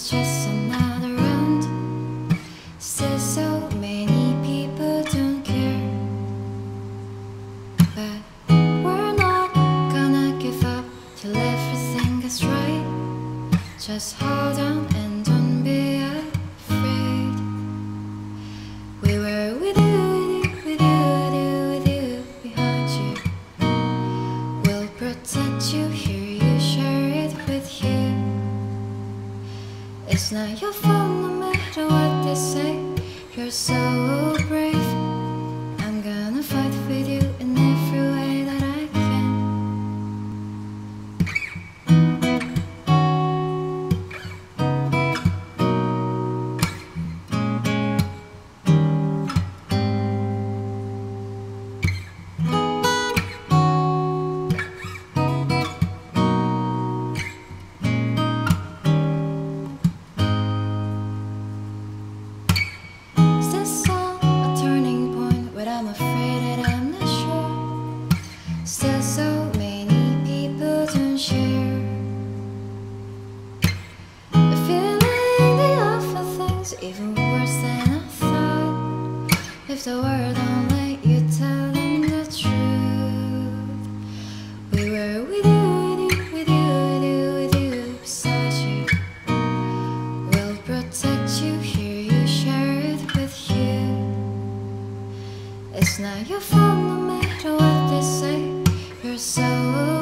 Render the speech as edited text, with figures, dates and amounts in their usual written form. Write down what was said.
it's just another round. Still so many people don't care, but we're not gonna give up till everything is right. Just hold on and don't be afraid. We were with you, with you, with you, with you, behind you. We'll protect you, hear you, share it with you. It's not your fault no matter what they say. You're so brave. I'm gonna fight with you in every way that I can. I'm afraid that I'm not sure. Still so many people don't share the feeling, the awful things, even worse than I thought. If the world don't let you tell them the truth. We were with you, with you, with you, with you, with you, beside you. We'll protect you, hear you, share it with you. It's not your fault no matter what they say. You're so